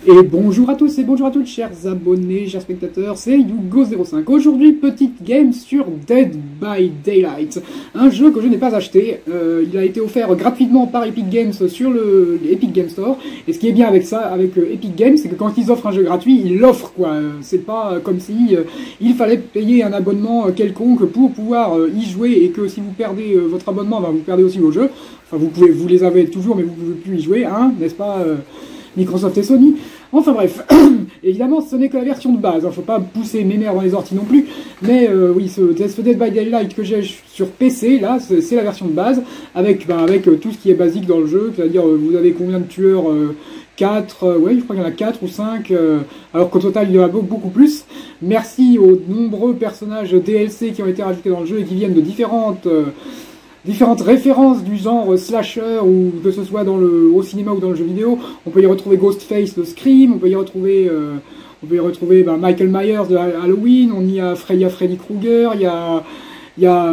Et bonjour à tous et bonjour à toutes, chers abonnés, chers spectateurs, c'est Hugo05. Aujourd'hui, petite game sur Dead by Daylight, un jeu que je n'ai pas acheté. Il a été offert gratuitement par Epic Games sur le Epic Games Store. Et ce qui est bien avec ça, avec Epic Games, c'est que quand ils offrent un jeu gratuit, ils l'offrent, quoi. C'est pas comme si il fallait payer un abonnement quelconque pour pouvoir y jouer, et que si vous perdez votre abonnement, vous perdez aussi vos jeux. Enfin, vous les avez toujours, mais vous ne pouvez plus y jouer, hein, n'est-ce pas, Microsoft et Sony. Enfin bref, évidemment ce n'est que la version de base, il ne faut pas pousser mes mères dans les orties non plus, mais oui, ce Dead by Daylight que j'ai sur PC, là, c'est la version de base, avec tout ce qui est basique dans le jeu, c'est-à-dire vous avez combien de tueurs 4, ouais, je crois qu'il y en a 4 ou 5, alors qu'au total il y en a beaucoup plus. Merci aux nombreux personnages DLC qui ont été rajoutés dans le jeu et qui viennent de différentes références du genre slasher, ou que ce soit au cinéma ou dans le jeu vidéo. On peut y retrouver Ghostface de Scream, on peut y retrouver Michael Myers de Halloween, on y a Freddy Krueger, il y a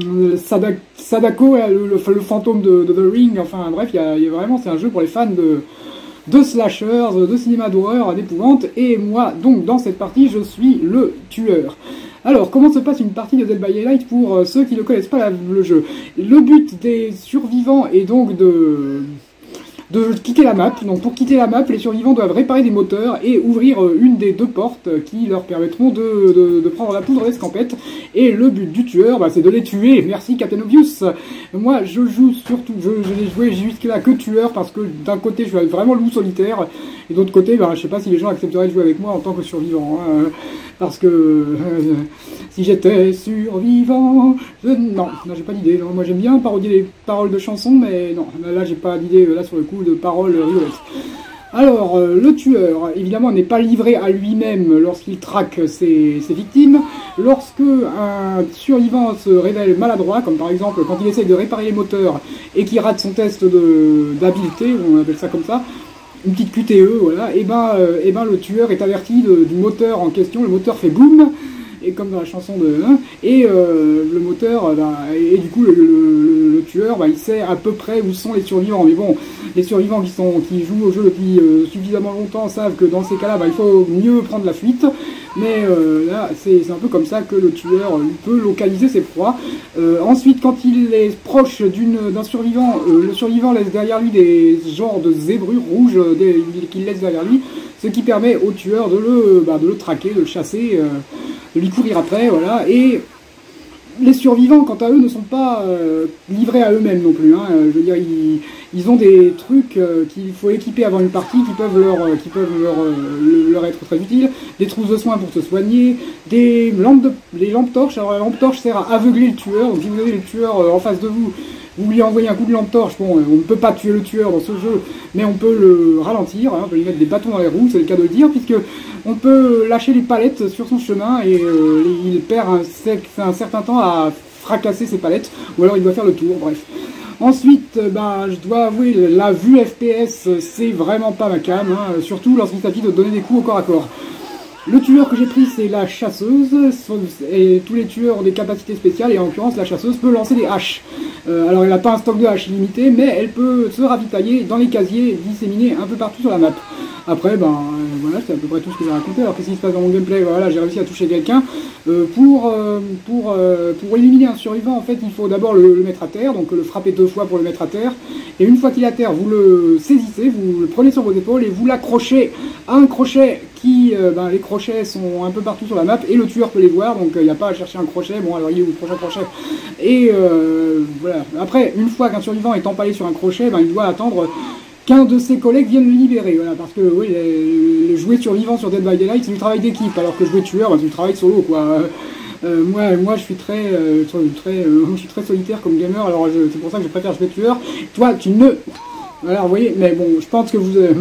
Sadako, le fantôme de The Ring, enfin bref, il y a vraiment, c'est un jeu pour les fans de slashers, de cinéma d'horreur, d'épouvante, et moi, donc, dans cette partie, je suis le tueur. Alors, comment se passe une partie de Dead by Daylight pour ceux qui ne connaissent pas le jeu? Le but des survivants est donc de quitter la map. Donc pour quitter la map, les survivants doivent réparer des moteurs et ouvrir une des deux portes qui leur permettront de prendre la poudre d'escampette. Et le but du tueur, c'est de les tuer. Merci Captain Obvious. Moi je joue surtout, je n'ai joué jusque-là que tueur, parce que d'un côté je suis vraiment loup solitaire, et d'autre côté je sais pas si les gens accepteraient de jouer avec moi en tant que survivant, hein, parce que si j'étais survivant, non, j'ai pas d'idée. Moi j'aime bien parodier les paroles de chansons, mais non, là j'ai pas d'idée là sur le coup de paroles rigolotes. Alors, le tueur, évidemment, n'est pas livré à lui-même lorsqu'il traque ses victimes. Lorsque un survivant se révèle maladroit, comme par exemple quand il essaye de réparer les moteurs et qu'il rate son test d'habileté, on appelle ça comme ça, une petite QTE, voilà, et le tueur est averti du moteur en question. Le moteur fait boum, et comme dans la chanson de... Et le moteur, et du coup le tueur, il sait à peu près où sont les survivants. Mais bon, les survivants qui jouent au jeu depuis suffisamment longtemps savent que dans ces cas-là, il faut mieux prendre la fuite. Mais là, c'est un peu comme ça que le tueur peut localiser ses proies. Ensuite, quand il est proche d'un survivant, le survivant laisse derrière lui des genres de zébrures rouges qu'il laisse derrière lui, ce qui permet au tueur de le traquer, de le chasser, de lui courir après, voilà. Et les survivants, quant à eux, ne sont pas livrés à eux-mêmes non plus, hein. Je veux dire, ils ont des trucs qu'il faut équiper avant une partie, qui peuvent leur être très utiles. Des trousses de soins pour se soigner, des lampes torches. Alors la lampe torche sert à aveugler le tueur. Donc si vous avez le tueur en face de vous, vous lui envoyez un coup de lampe torche. Bon, on ne peut pas tuer le tueur dans ce jeu, mais on peut le ralentir, hein. On peut lui mettre des bâtons dans les roues, c'est le cas de le dire, puisque on peut lâcher les palettes sur son chemin, et il perd un certain temps à fracasser ses palettes, ou alors il doit faire le tour, bref. Ensuite, je dois avouer, la vue FPS, c'est vraiment pas ma cam, hein, surtout lorsqu'il s'agit de donner des coups au corps à corps. Le tueur que j'ai pris, c'est la chasseuse, et tous les tueurs ont des capacités spéciales, et en l'occurrence la chasseuse peut lancer des haches. Alors elle n'a pas un stock de haches illimité, mais elle peut se ravitailler dans les casiers disséminés un peu partout sur la map. Après, voilà, c'est à peu près tout ce que j'ai raconté. Alors qu'est-ce qui se passe dans mon gameplay? Voilà, j'ai réussi à toucher quelqu'un. Pour éliminer un survivant, en fait, il faut d'abord le mettre à terre, donc le frapper 2 fois pour le mettre à terre. Et une fois qu'il est à terre, vous le saisissez, vous le prenez sur vos épaules et vous l'accrochez à un crochet qui... les crochets sont un peu partout sur la map et le tueur peut les voir, donc il n'y a pas à chercher un crochet. Bon, alors il est où le prochain crochet? Et voilà. Après, une fois qu'un survivant est empalé sur un crochet, il doit attendre qu'un de ses collègues vienne le libérer, voilà, parce que oui, jouer survivant sur Dead by Daylight, c'est du travail d'équipe, alors que jouer tueur, c'est du travail solo, quoi. Moi je suis je suis très solitaire comme gamer, alors c'est pour ça que je préfère jouer tueur. Toi, tu ne... Voilà, vous voyez, mais bon, je pense que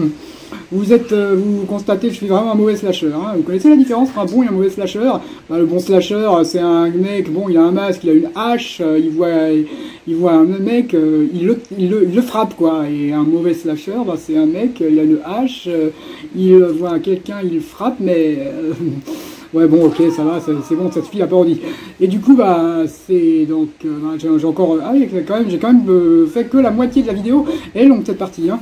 vous constatez que je suis vraiment un mauvais slasher, hein. Vous connaissez la différence entre un bon et un mauvais slasher? Le bon slasher, c'est un mec, bon, il a un masque, il a une hache, il voit un mec, il le frappe, quoi. Et un mauvais slasher, c'est un mec, il a une hache, il voit quelqu'un, il le frappe, mais... ouais, bon, ok, ça va, c'est bon, ça suffit la parodie. Et du coup, c'est donc... j'ai encore... Ah oui, j'ai quand même fait que la moitié de la vidéo. Elle est longue, cette partie, hein.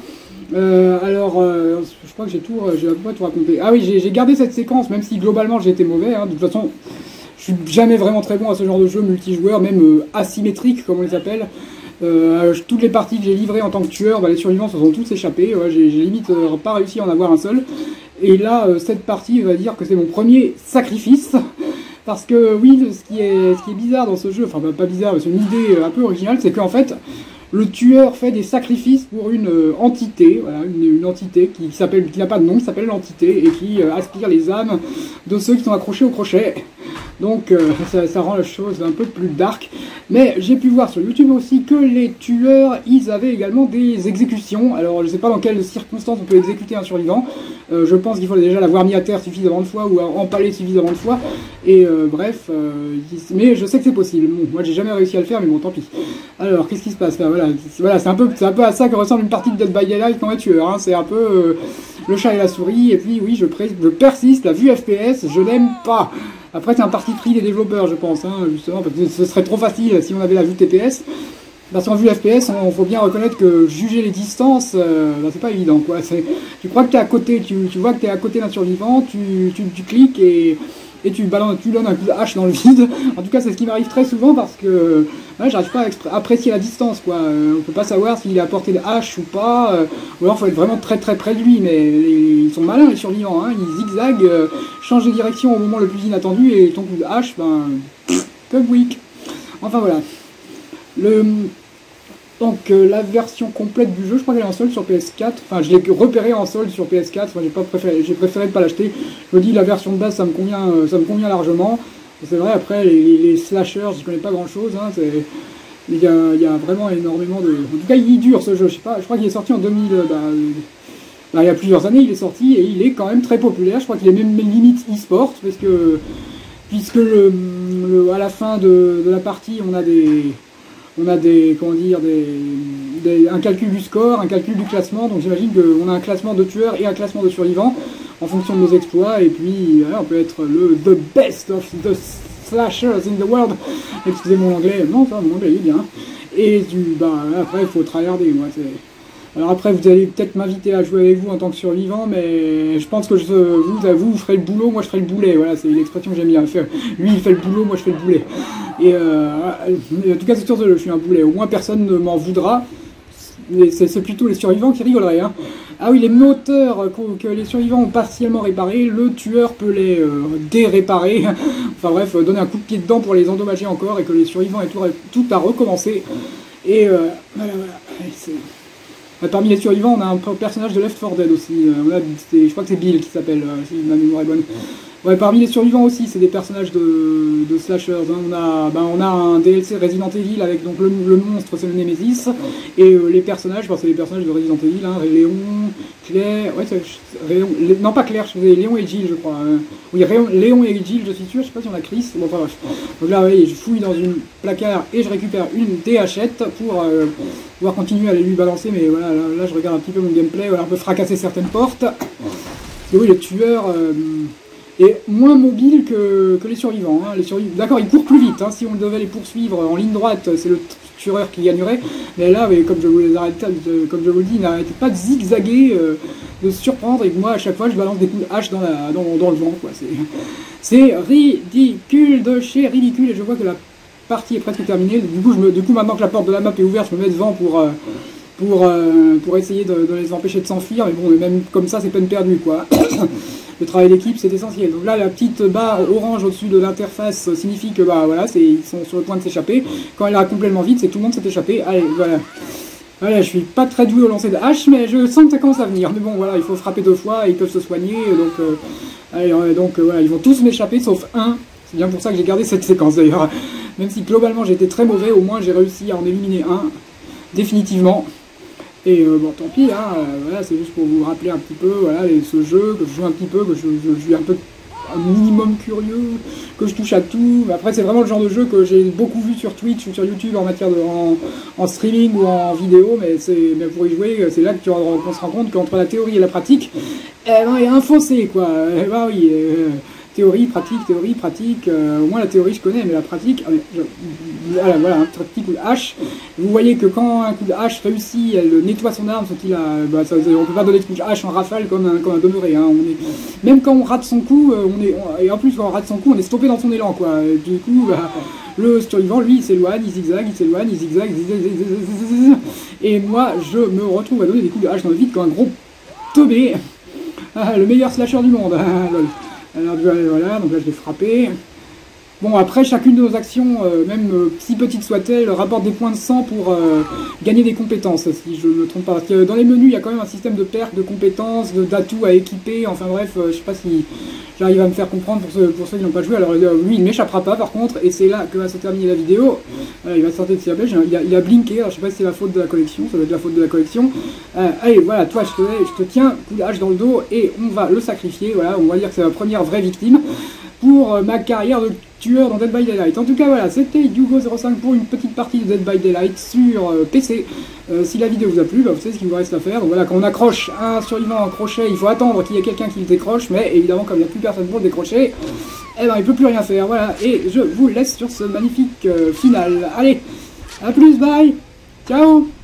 Je crois que j'ai à peu près tout raconté. Ah oui, j'ai gardé cette séquence, même si globalement j'ai été mauvais. Hein. De toute façon, je suis jamais vraiment très bon à ce genre de jeu multijoueur, même asymétrique, comme on les appelle. Toutes les parties que j'ai livrées en tant que tueur, bah, les survivants se sont tous échappés. Ouais, j'ai limite pas réussi à en avoir un seul. Et là, cette partie va dire que c'est mon premier sacrifice. Parce que oui, ce qui est bizarre dans ce jeu, enfin pas bizarre, mais c'est une idée un peu originale, c'est qu'en fait, le tueur fait des sacrifices pour une entité, voilà, une entité qui n'a pas de nom, qui s'appelle l'entité, et qui aspire les âmes de ceux qui sont accrochés au crochet. Donc ça rend la chose un peu plus dark. Mais j'ai pu voir sur YouTube aussi que les tueurs, ils avaient également des exécutions. Alors je sais pas dans quelles circonstances on peut exécuter un survivant. Je pense qu'il faut déjà l'avoir mis à terre suffisamment de fois ou empaler suffisamment de fois. Et bref, mais je sais que c'est possible. Bon, moi j'ai jamais réussi à le faire, mais bon tant pis. Alors qu'est-ce qui se passe là? Voilà, c'est un peu à ça que ressemble une partie de Dead by Daylight quand on est tueur. Hein. C'est un peu le chat et la souris. Et puis oui, je persiste. La vue FPS, je n'aime pas. Après, c'est un parti pris des développeurs, je pense, hein, justement, parce que ce serait trop facile si on avait la vue TPS. Parce qu'en vue FPS, il faut bien reconnaître que juger les distances, c'est pas évident, quoi. Tu crois que t'es à côté, tu vois que t'es à côté d'un survivant, tu cliques et tu donnes un coup de hache dans le vide. En tout cas, c'est ce qui m'arrive très souvent parce que j'arrive pas à apprécier la distance, quoi. On peut pas savoir s'il est à portée de hache ou pas, ou alors il faut être vraiment très très près de lui. Mais ils sont malins, les survivants, hein. Ils zigzaguent, changent de direction au moment le plus inattendu et ton coup de hache, comme weak. Enfin voilà. Donc la version complète du jeu, je crois qu'elle est en solde sur PS4. Enfin, je l'ai repéré en solde sur PS4. Enfin, j'ai préféré ne pas l'acheter. Je me dis la version de base, ça me convient largement. C'est vrai. Après les slashers, j'y connais pas grand chose. Hein, il y a vraiment énormément de. En tout cas, il dure ce jeu. Je sais pas. Je crois qu'il est sorti en 2000. Il y a plusieurs années, il est sorti et il est quand même très populaire. Je crois qu'il est même limite e-sport puisque à la fin de la partie, on a un calcul du score, un calcul du classement, donc j'imagine qu'on a un classement de tueurs et un classement de survivants en fonction de nos exploits, et puis on peut être the best of the slashers in the world. Excusez mon anglais, non, ça, mon anglais il est bien. Et après il faut tryharder, moi, Alors après, vous allez peut-être m'inviter à jouer avec vous en tant que survivant, mais je pense que vous ferez le boulot, moi je ferai le boulet. Voilà, c'est l'expression que j'aime bien. Lui, il fait le boulot, moi je fais le boulet. Et en tout cas, c'est sûr que je suis un boulet. Au moins, personne ne m'en voudra. C'est plutôt les survivants qui rigoleraient. Hein. Ah oui, les moteurs que les survivants ont partiellement réparés, le tueur peut les déréparer. Enfin bref, donner un coup de pied dedans pour les endommager encore et que les survivants aient tout à recommencer. Et voilà. Parmi les survivants, on a un personnage de Left 4 Dead aussi. Je crois que c'est Bill qui s'appelle, si ma mémoire est bonne. Ouais, parmi les survivants aussi, c'est des personnages de slashers. Hein. On a un DLC Resident Evil avec donc le monstre, c'est le Nemesis, et les personnages, c'est les personnages de Resident Evil, hein, Léon, Claire, non pas Claire, Léon et Jill, je crois. Oui, Léon et Jill, je suis sûr, je sais pas si on a Chris. Bon, enfin bref. Donc là, je fouille dans une placard et je récupère une des hachettes pour pouvoir continuer à lui balancer, mais voilà, là je regarde un petit peu mon gameplay, voilà, on peut fracasser certaines portes. Et oui, le tueur est moins mobile que les survivants. Hein. D'accord, ils courent plus vite. Hein. Si on devait les poursuivre en ligne droite, c'est le tueur qui gagnerait. Mais là, comme je vous le dis, il n'arrête pas de zigzaguer, de se surprendre. Et que moi, à chaque fois, je balance des coups de hache dans le vent. C'est ridicule de chez ridicule. Et je vois que la partie est presque terminée. Du coup, maintenant que la porte de la map est ouverte, je me mets devant pour essayer de les empêcher de s'enfuir. Mais bon, même comme ça, c'est peine perdue, quoi. Le travail d'équipe, c'est essentiel. Donc là, la petite barre orange au-dessus de l'interface signifie que ils sont sur le point de s'échapper. Quand elle est complètement vide, c'est que tout le monde s'est échappé. Allez, voilà. Voilà, je suis pas très doué au lancer de hache, mais je sens que ça commence à venir. Mais bon, voilà, il faut frapper 2 fois, et ils peuvent se soigner. Donc voilà, ils vont tous m'échapper, sauf un. C'est bien pour ça que j'ai gardé cette séquence d'ailleurs. Même si globalement j'étais très mauvais, au moins j'ai réussi à en éliminer un, définitivement. Et tant pis, hein, voilà, c'est juste pour vous rappeler un petit peu, voilà, ce jeu, que je joue un petit peu, que je suis un minimum curieux, que je touche à tout. Après, c'est vraiment le genre de jeu que j'ai beaucoup vu sur Twitch ou sur YouTube en matière en streaming ou en vidéo, mais pour y jouer, c'est là qu'on se rend compte qu'entre la théorie et la pratique, il y a un fossé, quoi. Oui, théorie, pratique, au moins la théorie je connais, mais la pratique, voilà, un petit coup de hache. Vous voyez que quand un coup de hache réussit, elle nettoie son arme, sauf qu'il a, on peut pas donner de coup de hache en rafale comme un demeuré, hein. Même quand on rate son coup, et en plus quand on rate son coup, on est stoppé dans son élan, quoi. Du coup, le survivant, lui, il s'éloigne, il zigzague, il zigzague, et moi, je me retrouve à donner des coups de hache dans le vide comme un gros teubé. Le meilleur slasher du monde. Alors voilà, donc là je l'ai frappé. Bon, après, chacune de nos actions, même si petite soit-elle, rapporte des points de sang pour gagner des compétences, si je ne me trompe pas. Parce que dans les menus, il y a quand même un système de perte de compétences, d'atouts à équiper, enfin bref, je sais pas si j'arrive à me faire comprendre pour ceux qui n'ont pas joué. Alors lui, il ne m'échappera pas par contre, et c'est là que va se terminer la vidéo. Il va sortir de ses abeilles, il a blinké, alors je sais pas si c'est la faute de la collection, ça doit être la faute de la collection. Allez, voilà, toi je te tiens, coup de hache dans le dos, et on va le sacrifier, voilà, on va dire que c'est la première vraie victime pour ma carrière de tueur dans Dead by Daylight. En tout cas voilà, c'était Hugo05 pour une petite partie de Dead by Daylight sur PC. Si la vidéo vous a plu, vous savez ce qu'il vous reste à faire. Donc voilà, quand on accroche un survivant en crochet, il faut attendre qu'il y ait quelqu'un qui le décroche, mais évidemment comme il n'y a plus personne pour le décrocher, eh ben il peut plus rien faire. Voilà, et je vous laisse sur ce magnifique final. Allez, à plus, bye, ciao.